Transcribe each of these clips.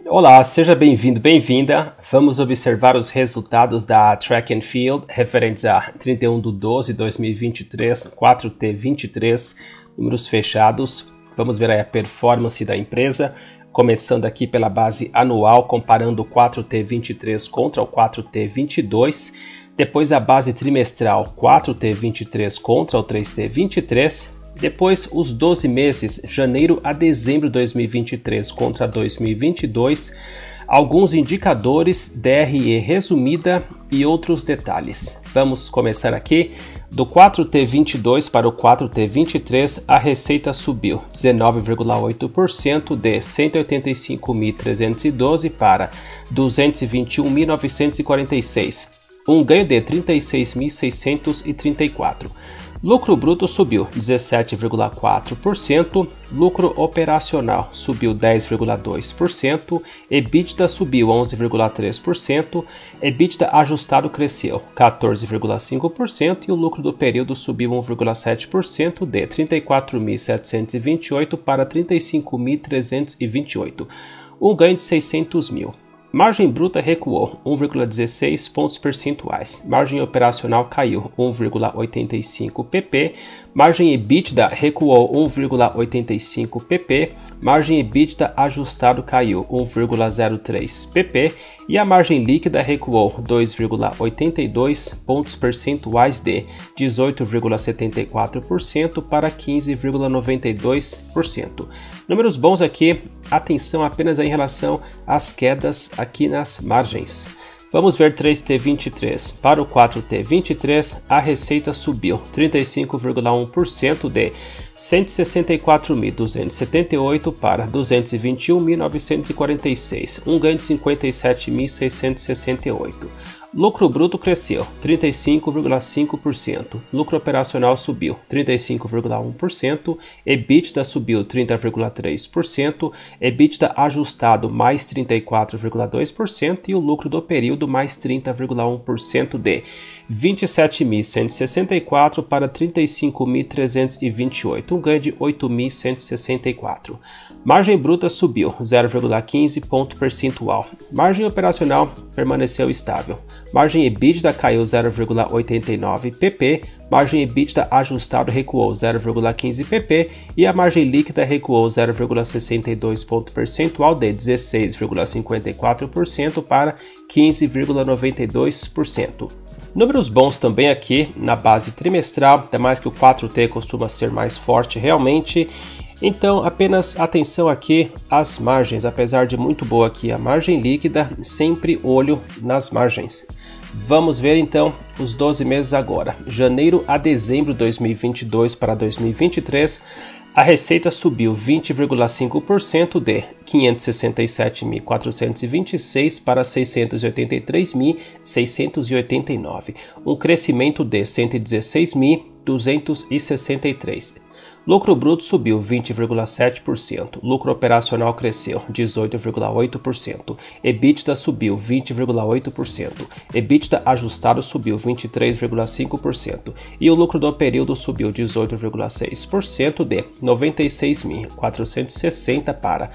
Olá, seja bem-vindo, bem-vinda. Vamos observar os resultados da Track and Field referentes a 31/12/2023, 4T23, números fechados. Vamos ver aí a performance da empresa, começando aqui pela base anual, comparando o 4T23 contra o 4T22. Depois a base trimestral, 4T23 contra o 3T23. Depois, os 12 meses, janeiro a dezembro de 2023 contra 2022, alguns indicadores, DRE resumida e outros detalhes. Vamos começar aqui. Do 4T22 para o 4T23, a receita subiu 19,8% de 185.312 para 221.946, um ganho de 36.634. Lucro bruto subiu 17,4%, lucro operacional subiu 10,2%, EBITDA subiu 11,3%, EBITDA ajustado cresceu 14,5% e o lucro do período subiu 1,7% de 34.728 para 35.328, um ganho de 600 mil. Margem bruta recuou 1,16 pontos percentuais, margem operacional caiu 1,85 pp, margem EBITDA recuou 1,85 pp, margem EBITDA ajustado caiu 1,03 pp e a margem líquida recuou 2,82 pontos percentuais de 18,74% para 15,92%. Números bons aqui, atenção apenas em relação às quedas aqui nas margens. Vamos ver 3T23. Para o 4T23, a receita subiu 35,1% de 164.278 para 221.946, um ganho de 57.668. Lucro bruto cresceu 35,5%, lucro operacional subiu 35,1%, EBITDA subiu 30,3%, EBITDA ajustado mais 34,2% e o lucro do período mais 30,1% de 27.164 para 35.328, um ganho de 8.164. Margem bruta subiu 0,15 ponto percentual, margem operacional permaneceu estável. Margem EBITDA caiu 0,89 pp, margem EBITDA ajustado recuou 0,15 pp e a margem líquida recuou 0,62 ponto percentual de 16,54% para 15,92%. Números bons também aqui na base trimestral, até mais que o 4T costuma ser mais forte realmente. Então, apenas atenção aqui às margens, apesar de muito boa aqui a margem líquida, sempre olho nas margens. Vamos ver então os 12 meses agora. Janeiro a dezembro de 2022 para 2023, a receita subiu 20,5% de 567.426 para 683.689, um crescimento de 116.263. Lucro bruto subiu 20,7%, lucro operacional cresceu 18,8%, EBITDA subiu 20,8%, EBITDA ajustado subiu 23,5% e o lucro do período subiu 18,6% de 96.460 para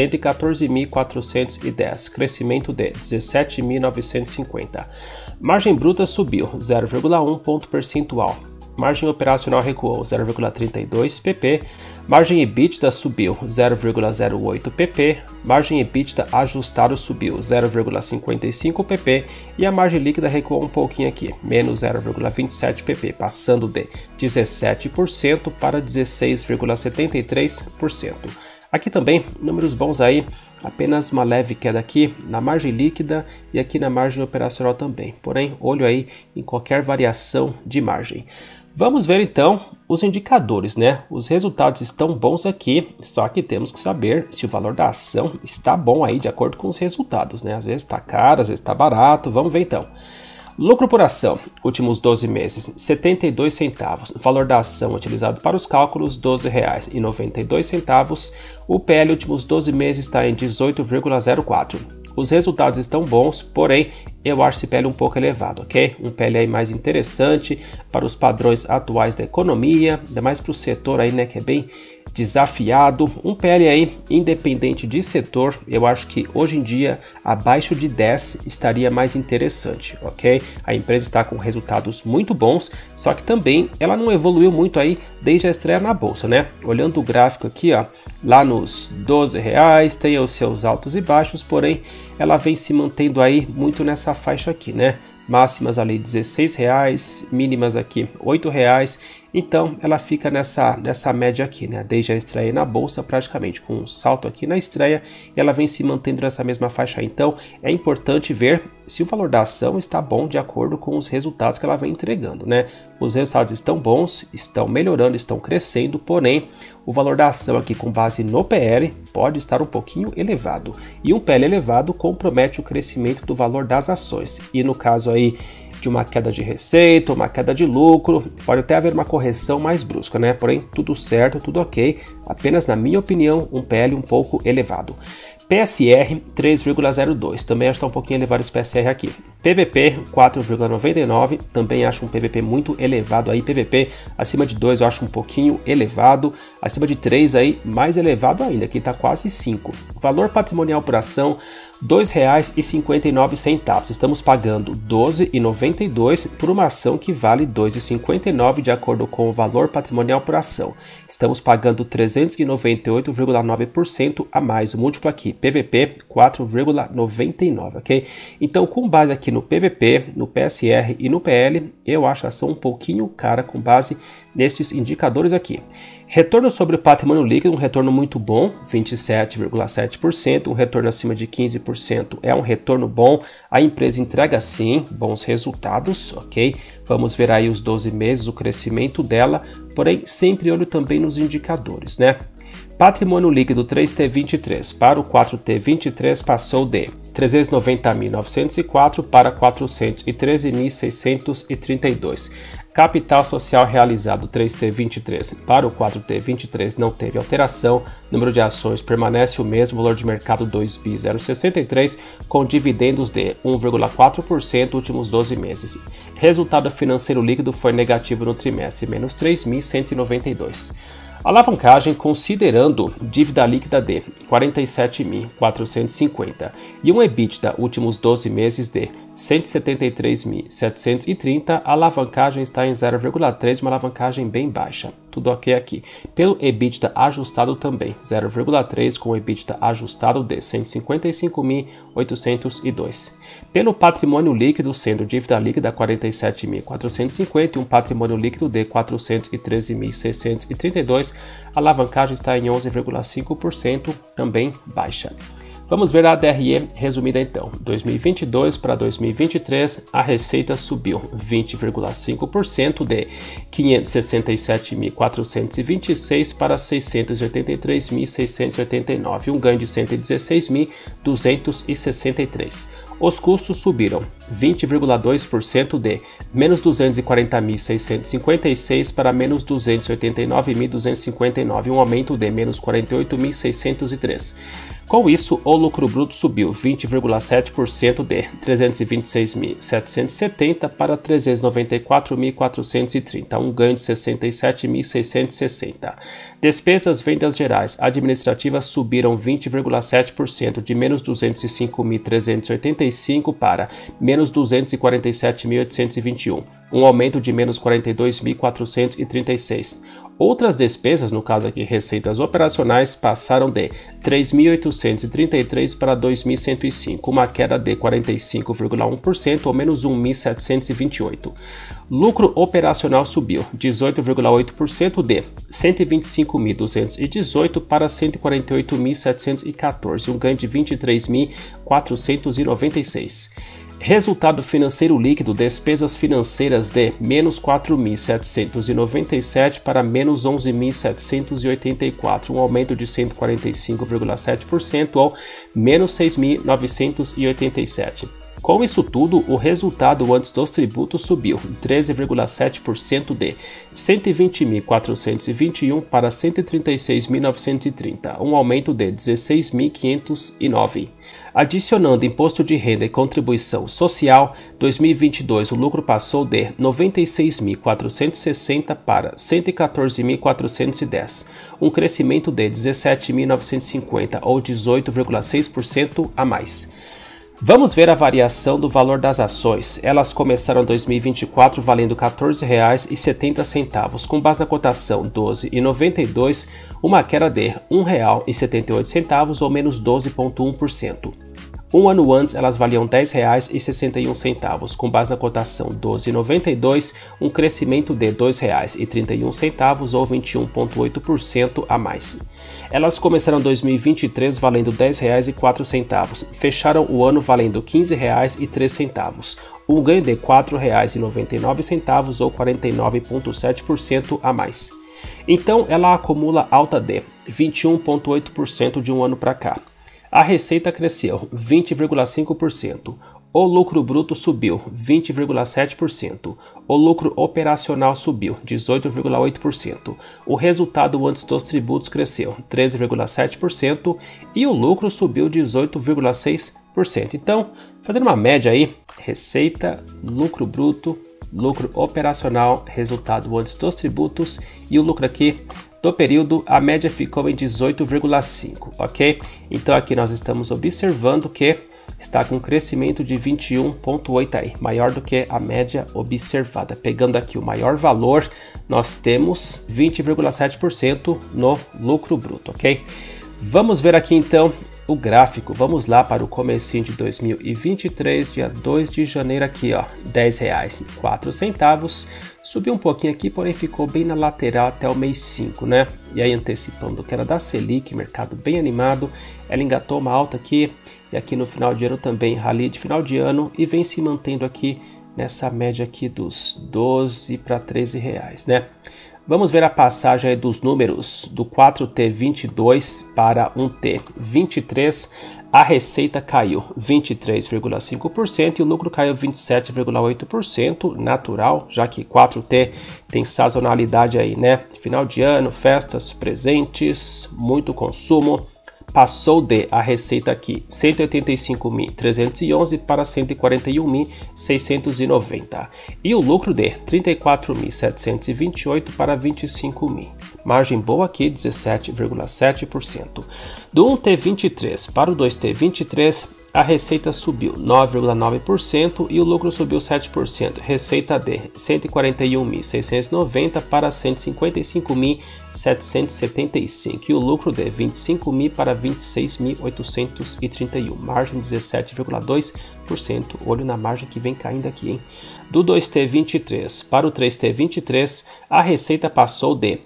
114.410, crescimento de 17.950. Margem bruta subiu 0,1 ponto percentual. Margem operacional recuou 0,32 pp, margem EBITDA subiu 0,08 pp, margem EBITDA ajustado subiu 0,55 pp e a margem líquida recuou um pouquinho aqui, menos 0,27 pp, passando de 17% para 16,73%. Aqui também, números bons aí, apenas uma leve queda aqui na margem líquida e aqui na margem operacional também. Porém, olho aí em qualquer variação de margem. Vamos ver então os indicadores, né? Os resultados estão bons aqui, só que temos que saber se o valor da ação está bom aí de acordo com os resultados, né? Às vezes está caro, às vezes está barato, vamos ver então. Lucro por ação, últimos 12 meses, 72 centavos. Valor da ação utilizado para os cálculos, R$ 12,92. O PL últimos 12 meses está em 18,04. Os resultados estão bons, porém eu acho esse PL um pouco elevado, ok? Um PL aí mais interessante para os padrões atuais da economia, ainda mais para o setor aí, né, que é bem desafiado. Um PL aí independente de setor, eu acho que hoje em dia abaixo de 10 estaria mais interessante, ok? A empresa está com resultados muito bons, só que também ela não evoluiu muito aí desde a estreia na bolsa, né? Olhando o gráfico aqui, ó, lá nos R$12 tem os seus altos e baixos, porém ela vem se mantendo aí muito nessa faixa aqui, né? Máximas ali R$16, mínimas aqui R$8, então ela fica nessa média aqui, né? Desde a estreia na bolsa, praticamente com um salto aqui na estreia, ela vem se mantendo nessa mesma faixa. Então é importante ver se o valor da ação está bom de acordo com os resultados que ela vem entregando, né? Os resultados estão bons, estão melhorando, estão crescendo, porém o valor da ação aqui com base no PL pode estar um pouquinho elevado. E um PL elevado compromete o crescimento do valor das ações. E no caso aí de uma queda de receita, uma queda de lucro, pode até haver uma correção mais brusca, né? Porém, tudo certo, tudo ok, apenas na minha opinião, um PL um pouco elevado. PSR 3,02, também acho que está um pouquinho elevado esse PSR aqui. PVP 4,99, também acho um PVP muito elevado aí. PVP acima de 2 eu acho um pouquinho elevado, acima de 3 aí mais elevado ainda, aqui está quase 5. Valor patrimonial por ação R$ 2,59, estamos pagando R$ 12,92 por uma ação que vale R$ 2,59 de acordo com o valor patrimonial por ação. Estamos pagando 398,9% a mais, o múltiplo aqui, PVP 4,99, ok? Então, com base aqui no PVP, no PSR e no PL, eu acho a ação um pouquinho cara com base nestes indicadores aqui. Retorno sobre o patrimônio líquido, um retorno muito bom, 27,7%, um retorno acima de 15% é um retorno bom, a empresa entrega sim bons resultados, ok? Vamos ver aí os 12 meses, o crescimento dela, porém sempre olho também nos indicadores, né? Patrimônio líquido 3T23 para o 4T23 passou de 390.904 para 413.632. Capital social realizado 3T23 para o 4T23 não teve alteração. Número de ações permanece o mesmo. Valor de mercado 2.063 com dividendos de 1,4% últimos 12 meses. Resultado financeiro líquido foi negativo no trimestre, menos 3.192. Alavancagem considerando dívida líquida de 47.450 e um EBITDA últimos 12 meses de 173.730, a alavancagem está em 0,3, uma alavancagem bem baixa. Tudo ok aqui. Pelo EBITDA ajustado também, 0,3 com o EBITDA ajustado de 155.802. Pelo patrimônio líquido, sendo dívida líquida 47.450 e um patrimônio líquido de 413.632, a alavancagem está em 11,5%, também baixa. Vamos ver a DRE resumida então. 2022 para 2023, a receita subiu 20,5% de 567.426 para 683.689, um ganho de 116.263. Os custos subiram 20,2% de menos 240.656 para menos 289.259, um aumento de menos 48.603. Com isso, o lucro bruto subiu 20,7% de 326.770 para 394.430, um ganho de 67.660. Despesas vendas gerais administrativas subiram 20,7% de menos 205.385 para menos 247.821, um aumento de menos 42.436. Outras despesas, no caso aqui receitas operacionais, passaram de 3.833 para 2.105, uma queda de 45,1% ou menos 1.728. Lucro operacional subiu 18,8% de 125.218 para 148.714, um ganho de 23.496. Resultado financeiro líquido, despesas financeiras de menos 4.797 para menos 11.784, um aumento de 145,7% ou menos 6.987. Com isso tudo, o resultado antes dos tributos subiu 13,7% de 120.421 para 136.930, um aumento de 16.509. Adicionando imposto de renda e contribuição social, 2022 o lucro passou de 96.460 para 114.410, um crescimento de 17.950 ou 18,6% a mais. Vamos ver a variação do valor das ações. Elas começaram em 2024 valendo R$ 14,70, com base na cotação 12,92, uma queda de R$ 1,78 ou menos 12,1%. Um ano antes, elas valiam R$ 10,61, com base na cotação 12,92, um crescimento de R$ 2,31 ou 21,8% a mais. Elas começaram em 2023 valendo R$ 10,04, fecharam o ano valendo R$ 15,03, um ganho de R$ 4,99 ou 49,7% a mais. Então, ela acumula alta de 21,8% de um ano para cá. A receita cresceu 20,5%, o lucro bruto subiu 20,7%, o lucro operacional subiu 18,8%, o resultado antes dos tributos cresceu 13,7% e o lucro subiu 18,6%. Então, fazendo uma média aí, receita, lucro bruto, lucro operacional, resultado antes dos tributos e o lucro aqui do período, a média ficou em 18,5, ok? Então aqui nós estamos observando que está com um crescimento de 21,8 aí, maior do que a média observada. Pegando aqui o maior valor, nós temos 20,7% no lucro bruto, ok? Vamos ver aqui então o gráfico. Vamos lá para o comecinho de 2023, dia 2 de janeiro aqui, ó, R$ 10,04. Subiu um pouquinho aqui, porém ficou bem na lateral até o mês 5, né? E aí antecipando que era da Selic, mercado bem animado, ela engatou uma alta aqui, e aqui no final de ano também, rally de final de ano, e vem se mantendo aqui nessa média aqui dos 12 para 13 reais, né? Vamos ver a passagem aí dos números do 4T22 para 1T23. A receita caiu 23,5% e o lucro caiu 27,8%, natural, já que 4T tem sazonalidade aí, né? Final de ano, festas, presentes, muito consumo. Passou de a receita aqui 185.311 para 141.690 e o lucro de 34.728 para 25.000. Margem boa aqui, 17,7%. Do 1T23 para o 2T23, a receita subiu 9,9% e o lucro subiu 7%. Receita de 141.690 para 155.775 e o lucro de 25.000 para 26.831. Margem 17,2%. Olho na margem que vem caindo aqui, hein? Do 2T23 para o 3T23, a receita passou de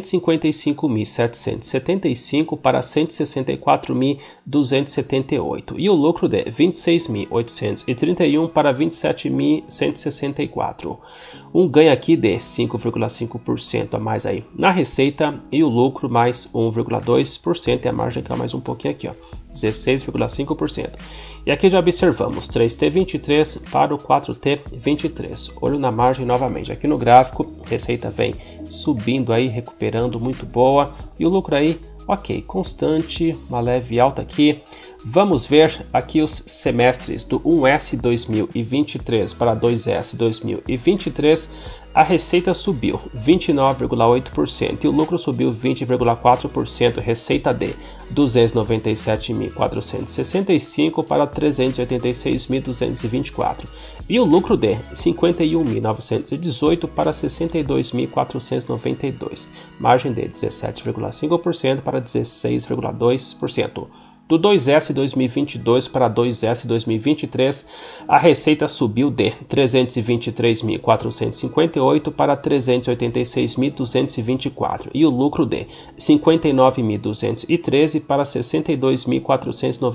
155.775 para 164.278 e o lucro de 26.831 para 27.164. Um ganho aqui de 5,5% a mais aí na receita e o lucro mais 1,2% e a margem cai mais um pouquinho aqui, ó, 16,5%. E aqui já observamos 3T23 para o 4T23. Olho na margem novamente. Aqui no gráfico, receita vem subindo aí, recuperando, muito boa. E o lucro aí, ok, constante, uma leve alta aqui. Vamos ver aqui os semestres do 1S 2023 para 2S 2023. A receita subiu 29,8% e o lucro subiu 20,4%, receita de 297.465 para 386.224 e o lucro de 51.918 para 62.492, margem de 17,5% para 16,2%. Do 2S 2022 para 2S 2023, a receita subiu de 323.458 para 386.224 e o lucro de 59.213 para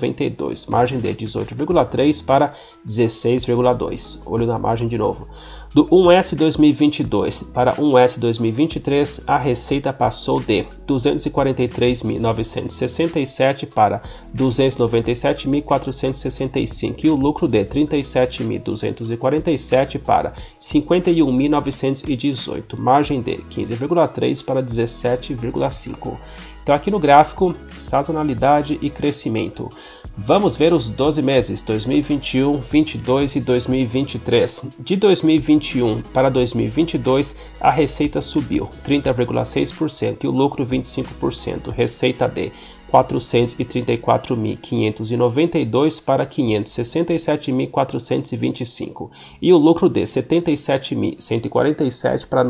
62.492, margem de 18,3 para 16,2. Olho na margem de novo. Do 1S 2022 para 1S 2023, a receita passou de 243.967 para 297.465 e o lucro de 37.247 para 51.918, margem de 15,3 para 17,5. Então aqui no gráfico, sazonalidade e crescimento. Vamos ver os 12 meses, 2021, 2022 e 2023. De 2021 para 2022, a receita subiu 30,6% e o lucro 25%, receita de 434.592 para 567.425 e o lucro de 77.147 para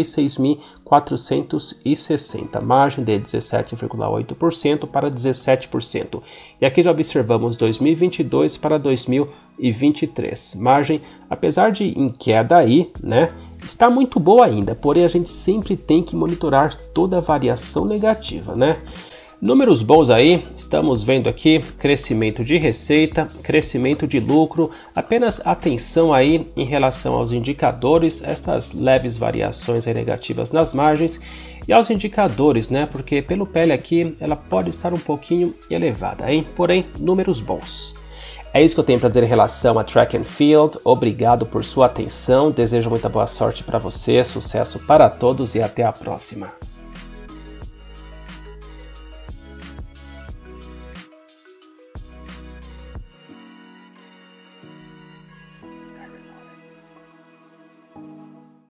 96.460, margem de 17,8% para 17%. E aqui já observamos 2022 para 2023. Margem, apesar de em queda aí, né, está muito boa ainda, porém a gente sempre tem que monitorar toda a variação negativa, né? Números bons aí, estamos vendo aqui crescimento de receita, crescimento de lucro, apenas atenção aí em relação aos indicadores, estas leves variações negativas nas margens e aos indicadores, né? Porque pelo PL aqui ela pode estar um pouquinho elevada, hein? Porém, números bons. É isso que eu tenho para dizer em relação a Track and Field. Obrigado por sua atenção, desejo muita boa sorte para você, sucesso para todos e até a próxima.